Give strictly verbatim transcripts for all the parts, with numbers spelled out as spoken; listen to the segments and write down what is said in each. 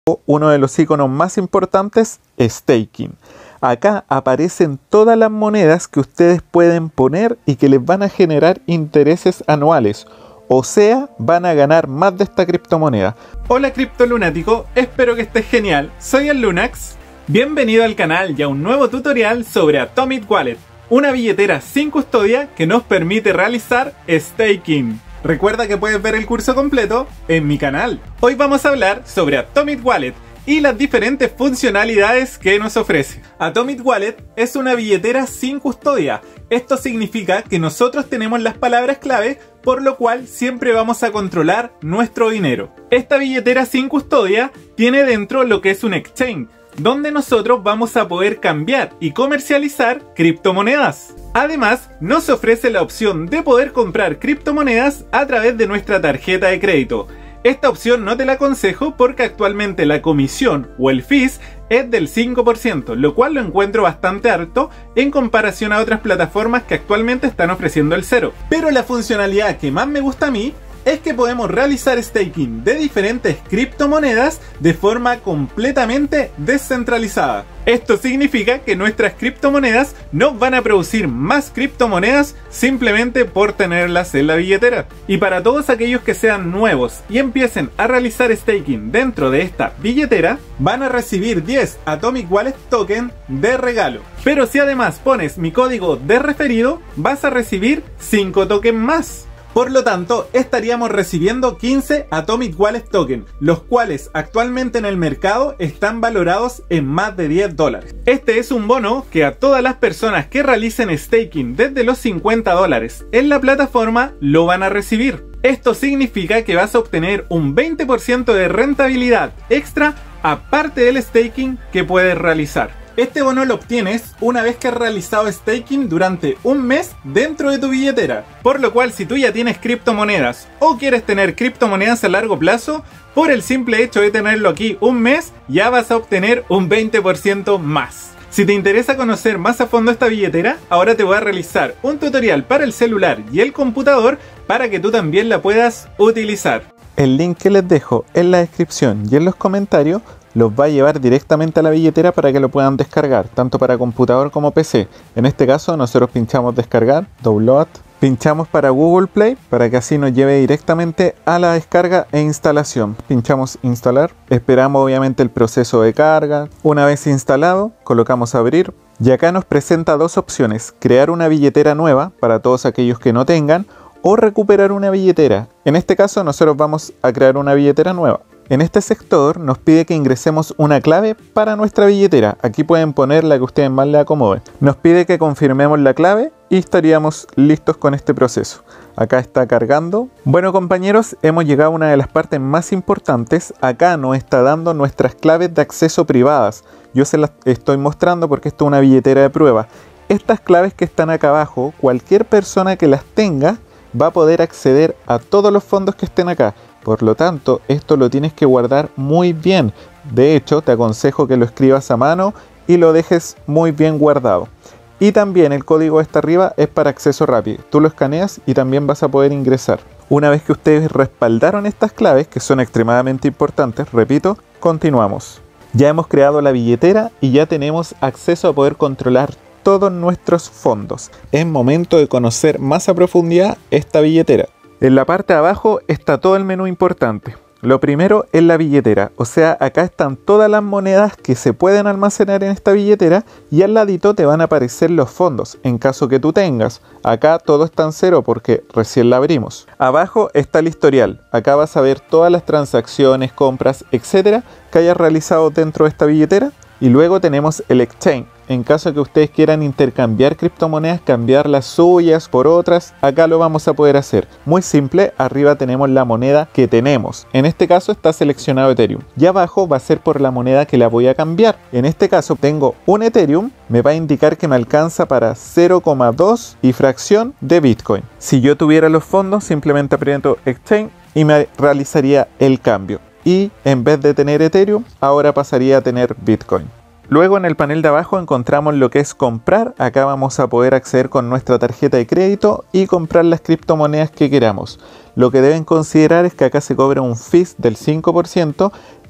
uno de los iconos más importantes, staking. Acá aparecen todas las monedas que ustedes pueden poner y que les van a generar intereses anuales. O sea, van a ganar más de esta criptomoneda. Hola criptolunático, espero que estés genial. Soy el Lunax. Bienvenido al canal y a un nuevo tutorial sobre Atomic Wallet, una billetera sin custodia que nos permite realizar staking. Recuerda que puedes ver el curso completo en mi canal. Hoy vamos a hablar sobre Atomic Wallet y las diferentes funcionalidades que nos ofrece. Atomic Wallet es una billetera sin custodia. Esto significa que nosotros tenemos las palabras clave, por lo cual siempre vamos a controlar nuestro dinero. Esta billetera sin custodia tiene dentro lo que es un exchange, donde nosotros vamos a poder cambiar y comercializar criptomonedas. Además, nos ofrece la opción de poder comprar criptomonedas a través de nuestra tarjeta de crédito. Esta opción no te la aconsejo porque actualmente la comisión o el fees es del cinco por ciento, lo cual lo encuentro bastante alto en comparación a otras plataformas que actualmente están ofreciendo el cero. Pero la funcionalidad que más me gusta a mí es que podemos realizar staking de diferentes criptomonedas de forma completamente descentralizada. Esto significa que nuestras criptomonedas nos van a producir más criptomonedas simplemente por tenerlas en la billetera. Y para todos aquellos que sean nuevos y empiecen a realizar staking dentro de esta billetera, van a recibir diez Atomic Wallet Token de regalo. Pero si además pones mi código de referido, vas a recibir cinco tokens más. Por lo tanto, estaríamos recibiendo quince Atomic Wallet Token, los cuales actualmente en el mercado están valorados en más de diez dólares. Este es un bono que a todas las personas que realicen staking desde los cincuenta dólares en la plataforma lo van a recibir. Esto significa que vas a obtener un veinte por ciento de rentabilidad extra aparte del staking que puedes realizar. Este bono lo obtienes una vez que has realizado staking durante un mes dentro de tu billetera. Por lo cual, si tú ya tienes criptomonedas o quieres tener criptomonedas a largo plazo, por el simple hecho de tenerlo aquí un mes, ya vas a obtener un veinte por ciento más. Si te interesa conocer más a fondo esta billetera, ahora te voy a realizar un tutorial para el celular y el computador para que tú también la puedas utilizar. El link que les dejo en la descripción y en los comentarios los va a llevar directamente a la billetera para que lo puedan descargar, tanto para computador como P C. En este caso nosotros pinchamos descargar, download, pinchamos para Google Play para que así nos lleve directamente a la descarga e instalación. Pinchamos instalar, esperamos obviamente el proceso de carga. Una vez instalado, colocamos abrir y acá nos presenta dos opciones: crear una billetera nueva para todos aquellos que no tengan o recuperar una billetera. En este caso nosotros vamos a crear una billetera nueva. En este sector nos pide que ingresemos una clave para nuestra billetera. Aquí pueden poner la que ustedes más les acomode. Nos pide que confirmemos la clave y estaríamos listos con este proceso. Acá está cargando. Bueno compañeros, hemos llegado a una de las partes más importantes. Acá nos está dando nuestras claves de acceso privadas. Yo se las estoy mostrando porque esto es una billetera de prueba. Estas claves que están acá abajo, cualquier persona que las tenga va a poder acceder a todos los fondos que estén acá. Por lo tanto, esto lo tienes que guardar muy bien. De hecho, te aconsejo que lo escribas a mano y lo dejes muy bien guardado. Y también el código está arriba es para acceso rápido. Tú lo escaneas y también vas a poder ingresar. Una vez que ustedes respaldaron estas claves, que son extremadamente importantes, repito, continuamos. Ya hemos creado la billetera y ya tenemos acceso a poder controlar todos nuestros fondos. Es momento de conocer más a profundidad esta billetera. En la parte de abajo está todo el menú importante. Lo primero es la billetera, o sea, acá están todas las monedas que se pueden almacenar en esta billetera y al ladito te van a aparecer los fondos, en caso que tú tengas. Acá todo está en cero porque recién la abrimos. Abajo está el historial, acá vas a ver todas las transacciones, compras, etcétera que hayas realizado dentro de esta billetera. Y luego tenemos el exchange. En caso que ustedes quieran intercambiar criptomonedas, cambiar las suyas por otras, acá lo vamos a poder hacer. Muy simple, arriba tenemos la moneda que tenemos. En este caso está seleccionado Ethereum. Y abajo va a ser por la moneda que la voy a cambiar. En este caso tengo un Ethereum, me va a indicar que me alcanza para cero coma dos y fracción de Bitcoin. Si yo tuviera los fondos, simplemente aprieto Exchange y me realizaría el cambio. Y en vez de tener Ethereum, ahora pasaría a tener Bitcoin. Luego en el panel de abajo encontramos lo que es comprar. Acá vamos a poder acceder con nuestra tarjeta de crédito y comprar las criptomonedas que queramos. Lo que deben considerar es que acá se cobra un fees del cinco por ciento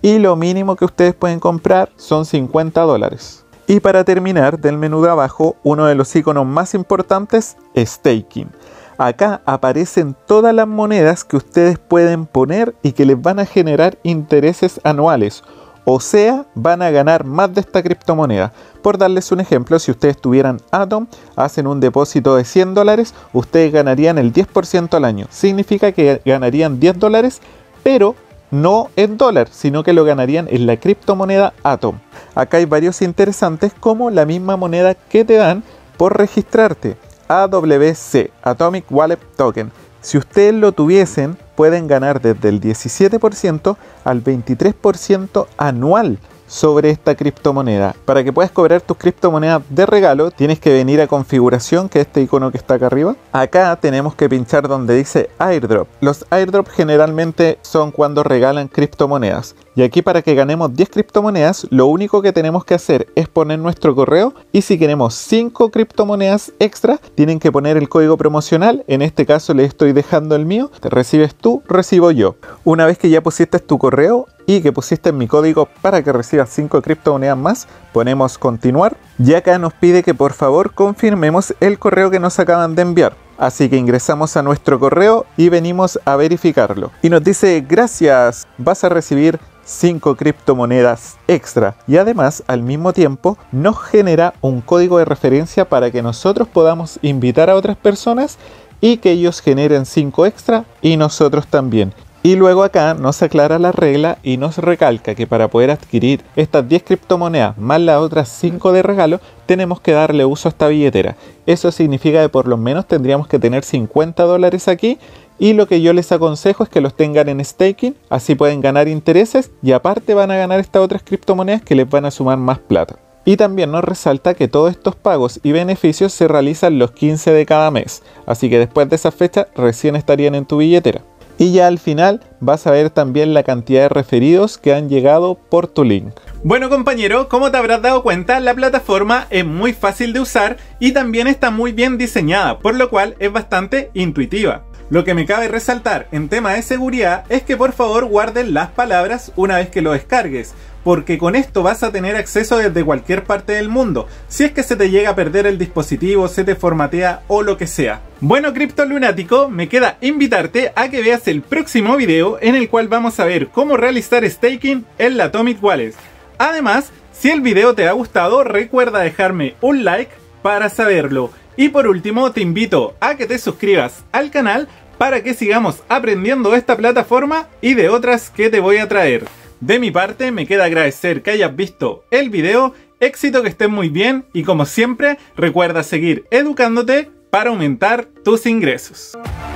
y lo mínimo que ustedes pueden comprar son cincuenta dólares. Y para terminar, del menú de abajo, uno de los iconos más importantes, Staking. Acá aparecen todas las monedas que ustedes pueden poner y que les van a generar intereses anuales. O sea, van a ganar más de esta criptomoneda. Por darles un ejemplo, si ustedes tuvieran Atom, hacen un depósito de cien dólares, ustedes ganarían el diez por ciento al año. Significa que ganarían diez dólares, pero no en dólar, sino que lo ganarían en la criptomoneda Atom. Acá hay varios interesantes, como la misma moneda que te dan por registrarte. A W C, Atomic Wallet Token. Si ustedes lo tuviesen, pueden ganar desde el diecisiete por ciento al veintitrés por ciento anual sobre esta criptomoneda. Para que puedas cobrar tus criptomonedas de regalo, tienes que venir a configuración, que es este icono que está acá arriba. Acá tenemos que pinchar donde dice airdrop. Los airdrop generalmente son cuando regalan criptomonedas. Y aquí, para que ganemos diez criptomonedas, lo único que tenemos que hacer es poner nuestro correo, y si queremos cinco criptomonedas extra, tienen que poner el código promocional. En este caso les estoy dejando el mío. Te recibes tú, recibo yo. Una vez que ya pusiste tu correo y que pusiste mi código para que recibas cinco criptomonedas más, ponemos continuar, y acá nos pide que por favor confirmemos el correo que nos acaban de enviar. Así que ingresamos a nuestro correo y venimos a verificarlo. Y nos dice: gracias, vas a recibir cinco criptomonedas extra. Y además, al mismo tiempo, nos genera un código de referencia para que nosotros podamos invitar a otras personas y que ellos generen cinco extra y nosotros también. Y luego acá nos aclara la regla y nos recalca que para poder adquirir estas diez criptomonedas más las otras cinco de regalo, tenemos que darle uso a esta billetera. Eso significa que por lo menos tendríamos que tener cincuenta dólares aquí, y lo que yo les aconsejo es que los tengan en staking, así pueden ganar intereses y aparte van a ganar estas otras criptomonedas que les van a sumar más plata. Y también nos resalta que todos estos pagos y beneficios se realizan los quince de cada mes, así que después de esa fecha recién estarían en tu billetera. Y ya al final vas a ver también la cantidad de referidos que han llegado por tu link. Bueno, compañero, como te habrás dado cuenta, la plataforma es muy fácil de usar y también está muy bien diseñada, por lo cual es bastante intuitiva. Lo que me cabe resaltar en tema de seguridad es que por favor guarden las palabras una vez que lo descargues, porque con esto vas a tener acceso desde cualquier parte del mundo, si es que se te llega a perder el dispositivo, se te formatea o lo que sea. Bueno, criptolunático, me queda invitarte a que veas el próximo video en el cual vamos a ver cómo realizar staking en la Atomic Wallet. Además, si el video te ha gustado, recuerda dejarme un like para saberlo. Y por último, te invito a que te suscribas al canal para que sigamos aprendiendo de esta plataforma y de otras que te voy a traer. De mi parte, me queda agradecer que hayas visto el video, éxito, que estés muy bien y como siempre, recuerda seguir educándote para aumentar tus ingresos.